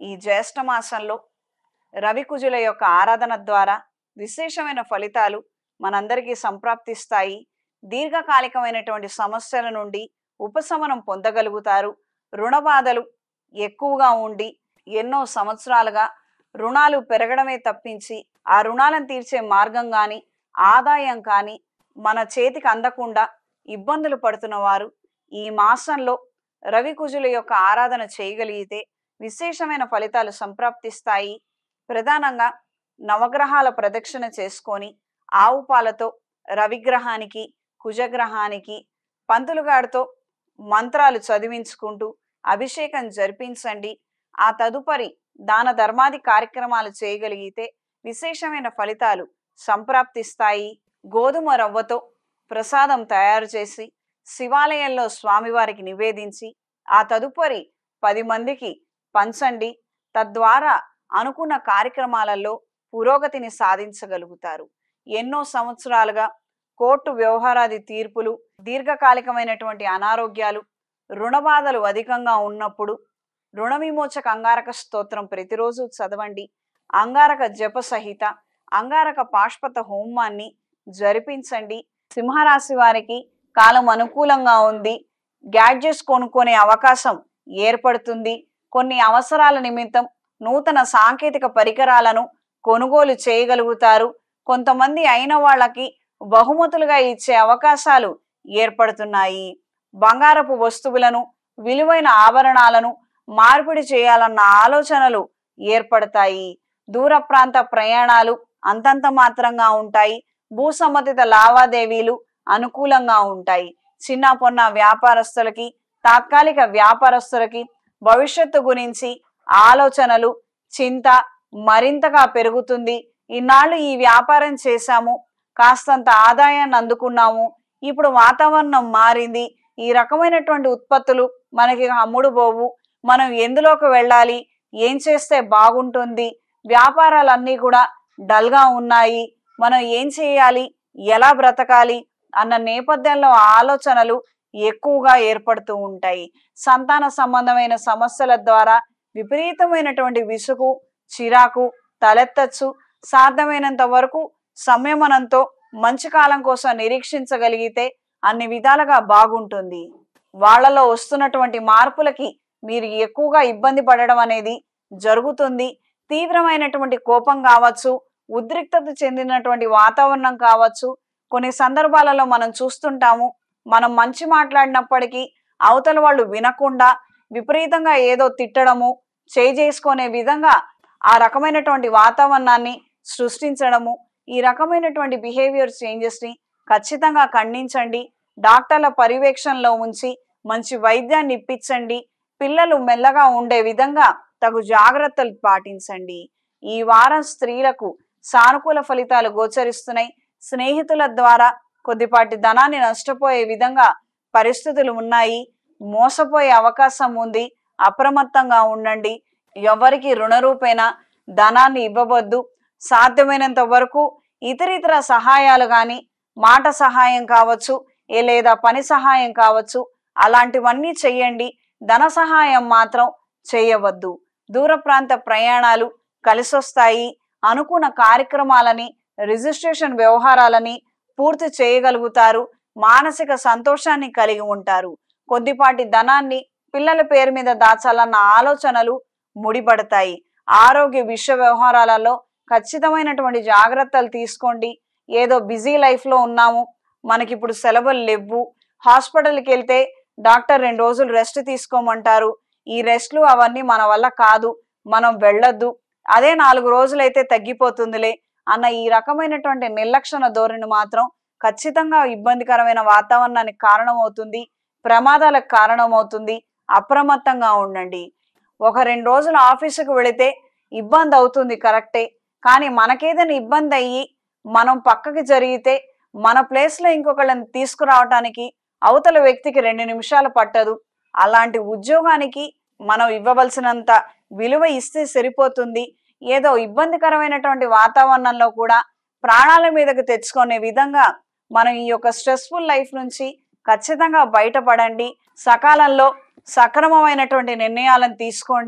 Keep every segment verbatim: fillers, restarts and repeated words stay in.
ఈ జ్యేష్ఠ మాసంలో రవి కుజుల యొక్క ఆరాధన ద్వారా విశేషమైన ఫలితాలు మనందరికీ సంప్రాప్తిస్తాయి. దీర్ఘకాలికమైనటువంటి సమస్యల నుండి ఉపశమనం పొందగలుగుతారు. రుణ బాధలు ఎక్కువగా ఉండి ఎన్నో సంవత్సరాలుగా రుణాలు పెరగడమే తప్పించి ఆ రుణాలను తీర్చే మార్గం కానీ ఆదాయం కానీ మన చేతికి అందకుండా ఇబ్బందులు పడుతున్న వారు ఈ మాసంలో రవి కుజుల యొక్క ఆరాధన చేయగలిగితే విశేషమైన ఫలితాలు సంప్రాప్తిస్తాయి. ప్రధానంగా నవగ్రహాల ప్రదక్షిణ చేసుకొని ఆవు పాలతో రవిగ్రహానికి కుజగ్రహానికి పంతులుగాడితో మంత్రాలు చదివించుకుంటూ అభిషేకం జరిపించండి. ఆ తదుపరి దాన ధర్మాది కార్యక్రమాలు చేయగలిగితే విశేషమైన ఫలితాలు సంప్రాప్తిస్తాయి. గోధుమ రవ్వతో ప్రసాదం తయారు చేసి శివాలయంలో స్వామివారికి నివేదించి ఆ తదుపరి పది మందికి పంచండి. తద్వారా అనుకున్న కార్యక్రమాలలో పురోగతిని సాధించగలుగుతారు. ఎన్నో సంవత్సరాలుగా కోర్టు వ్యవహారాది తీర్పులు, దీర్ఘకాలికమైనటువంటి అనారోగ్యాలు, రుణబాధలు అధికంగా ఉన్నప్పుడు రుణ విమోచక అంగారక స్తోత్రం ప్రతిరోజు చదవండి. అంగారక జప సహిత అంగారక పాష్పత హోమాన్ని జరిపించండి. సింహరాశి వారికి కాలం అనుకూలంగా ఉంది. గ్యాడ్జెట్స్ కొనుక్కునే అవకాశం ఏర్పడుతుంది. కొన్ని అవసరాల నిమిత్తం నూతన సాంకేతిక పరికరాలను కొనుగోలు చేయగలుగుతారు. కొంతమంది అయిన వాళ్ళకి బహుమతులుగా ఇచ్చే అవకాశాలు ఏర్పడుతున్నాయి. బంగారపు వస్తువులను, విలువైన ఆభరణాలను మార్పిడి చేయాలన్న ఆలోచనలు ఏర్పడతాయి. దూర ప్రాంత ప్రయాణాలు అంతంత మాత్రంగా ఉంటాయి. భూసంబంధిత లావాదేవీలు అనుకూలంగా ఉంటాయి. చిన్న పొన్న వ్యాపారస్తులకి, తాత్కాలిక వ్యాపారస్తులకి భవిష్యత్తు గురించి ఆలోచనలు, చింత మరింతగా పెరుగుతుంది. ఇన్నాళ్ళు ఈ వ్యాపారం చేశాము, కాస్తంత ఆదాయాన్ని అందుకున్నాము, ఇప్పుడు వాతావరణం మారింది, ఈ రకమైనటువంటి ఉత్పత్తులు మనకి అమ్ముడు పోవు, మనం ఎందులోకి వెళ్ళాలి, ఏం చేస్తే బాగుంటుంది, వ్యాపారాలన్నీ కూడా డల్గా ఉన్నాయి, మనం ఏం చేయాలి, ఎలా బ్రతకాలి అన్న నేపథ్యంలో ఆలోచనలు ఎక్కువగా ఏర్పడుతూ ఉంటాయి. సంతాన సంబంధమైన సమస్యల ద్వారా విపరీతమైనటువంటి విసుగు, చిరాకు తలెత్తచ్చు. సాధ్యమైనంత వరకు సంయమనంతో మంచి కాలం కోసం నిరీక్షించగలిగితే అన్ని విధాలుగా బాగుంటుంది. వాళ్ళలో వస్తున్నటువంటి మార్పులకి మీరు ఎక్కువగా ఇబ్బంది పడడం అనేది జరుగుతుంది. తీవ్రమైనటువంటి కోపం కావచ్చు, ఉద్రిక్తత చెందినటువంటి వాతావరణం కావచ్చు. కొన్ని సందర్భాలలో మనం చూస్తుంటాము, మనం మంచి మాట్లాడినప్పటికీ అవతల వాళ్ళు వినకుండా విపరీతంగా ఏదో తిట్టడము, చేసుకునే విధంగా ఆ రకమైనటువంటి వాతావరణాన్ని సృష్టించడము. ఈ రకమైనటువంటి బిహేవియర్ చేంజెస్ని ఖచ్చితంగా ఖండించండి. డాక్టర్ల పర్యవేక్షణలో ఉంచి మంచి వైద్యాన్ని ఇప్పించండి. పిల్లలు మెల్లగా ఉండే విధంగా తగు జాగ్రత్తలు పాటించండి. ఈ వారం స్త్రీలకు సానుకూల ఫలితాలు గోచరిస్తున్నాయి. స్నేహితుల ద్వారా కొద్దిపాటి ధనాన్ని నష్టపోయే విధంగా పరిస్థితులు ఉన్నాయి. మోసపోయే అవకాశం ఉంది. అప్రమత్తంగా ఉండండి. ఎవరికి రుణ రూపేణ ధనాన్ని ఇవ్వవద్దు. సాధ్యమైనంత వరకు ఇతరితర సహాయాలు కానీ, మాట సహాయం కావచ్చు, ఏ లేదా పని సహాయం కావచ్చు, అలాంటివన్నీ చెయ్యండి. ధన సహాయం మాత్రం చేయవద్దు. దూర ప్రాంత ప్రయాణాలు కలిసొస్తాయి. అనుకున్న కార్యక్రమాలని, రిజిస్ట్రేషన్ వ్యవహారాలని పూర్తి చేయగలుగుతారు. మానసిక సంతోషాన్ని కలిగి ఉంటారు. కొద్దిపాటి ధనాన్ని పిల్లల పేరు మీద దాచాలన్న ఆలోచనలు ముడిపడతాయి. ఆరోగ్య విషయ వ్యవహారాలలో ఖచ్చితమైనటువంటి జాగ్రత్తలు తీసుకోండి. ఏదో బిజీ లైఫ్లో ఉన్నాము, మనకిప్పుడు సెలవులు లేవు, హాస్పిటల్కి వెళ్తే డాక్టర్ రెండు రోజులు రెస్ట్ తీసుకోమంటారు, ఈ రెస్ట్లు అవన్నీ మన వల్ల కాదు, మనం వెళ్ళొద్దు, అదే నాలుగు రోజులైతే తగ్గిపోతుందిలే అన్న ఈ రకమైనటువంటి నిర్లక్షణ ధోరణి మాత్రం ఖచ్చితంగా ఇబ్బందికరమైన వాతావరణానికి కారణమవుతుంది, ప్రమాదాలకు కారణమవుతుంది. అప్రమత్తంగా ఉండండి. ఒక రెండు రోజులు ఆఫీసుకు వెళితే ఇబ్బంది అవుతుంది కరెక్టే, కానీ మనకేదైనా ఇబ్బంది అయ్యి మనం పక్కకి జరిగితే మన ప్లేస్లో ఇంకొకళ్ళని తీసుకురావటానికి అవతల వ్యక్తికి రెండు నిమిషాలు పట్టదు. అలాంటి ఉద్యోగానికి మనం ఇవ్వవలసినంత విలువ ఇస్తే సరిపోతుంది. ఏదో ఇబ్బందికరమైనటువంటి వాతావరణంలో కూడా ప్రాణాల మీదకు తెచ్చుకునే విధంగా మనం ఈ యొక్క స్ట్రెస్ఫుల్ లైఫ్ నుంచి ఖచ్చితంగా బయటపడండి. సకాలంలో సక్రమమైనటువంటి నిర్ణయాలను తీసుకోండి.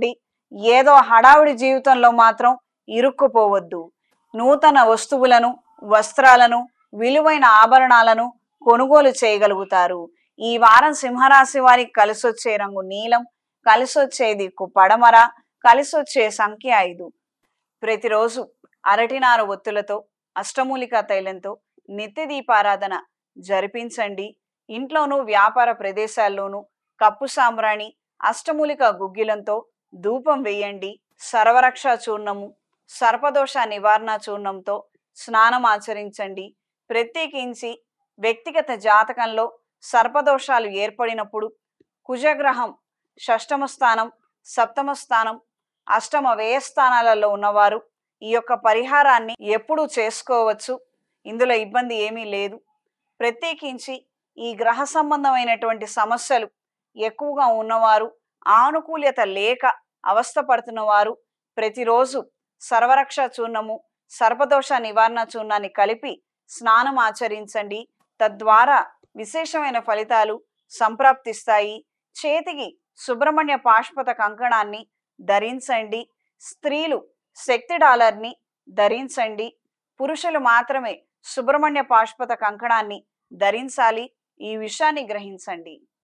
ఏదో హడావుడి జీవితంలో మాత్రం ఇరుక్కుపోవద్దు. నూతన వస్తువులను, వస్త్రాలను, విలువైన ఆభరణాలను కొనుగోలు చేయగలుగుతారు. ఈ వారం సింహరాశి వారికి కలిసొచ్చే రంగు నీలం, కలిసొచ్చే దిక్కు పడమర, కలిసొచ్చే సంఖ్య ఐదు. ప్రతిరోజు అరటినార ఒత్తులతో, అష్టమూలిక తైలంతో నిత్య దీపారాధన జరిపించండి. ఇంట్లోనూ వ్యాపార ప్రదేశాల్లోనూ కప్పు సాంబ్రాణి, అష్టమూలిక గుగ్గిలంతో ధూపం వేయండి. సర్వరక్ష చూర్ణము, సర్పదోష నివారణ చూర్ణంతో స్నానం ఆచరించండి. ప్రత్యేకించి వ్యక్తిగత జాతకంలో సర్పదోషాలు ఏర్పడినప్పుడు కుజగ్రహం షష్టమ స్థానం, సప్తమ స్థానం, అష్టమ వ్యయస్థానాలలో ఉన్నవారు ఈ యొక్క పరిహారాన్ని ఎప్పుడూ చేసుకోవచ్చు. ఇందులో ఇబ్బంది ఏమీ లేదు. ప్రత్యేకించి ఈ గ్రహ సంబంధమైనటువంటి సమస్యలు ఎక్కువగా ఉన్నవారు, ఆనుకూల్యత లేక అవస్థపడుతున్న వారు ప్రతిరోజు సర్వరక్ష చూర్ణము, సర్పదోష నివారణ చూర్ణాన్ని కలిపి స్నానం ఆచరించండి. తద్వారా విశేషమైన ఫలితాలు సంప్రాప్తిస్తాయి. చేతికి సుబ్రహ్మణ్య పాశుపత కంకణాన్ని ధరించండి. స్త్రీలు శక్తి డాలర్ని ధరించండి. పురుషులు మాత్రమే సుబ్రహ్మణ్య పాశుపత కంకణాన్ని ధరించాలి. ఈ విషయాన్ని గ్రహించండి.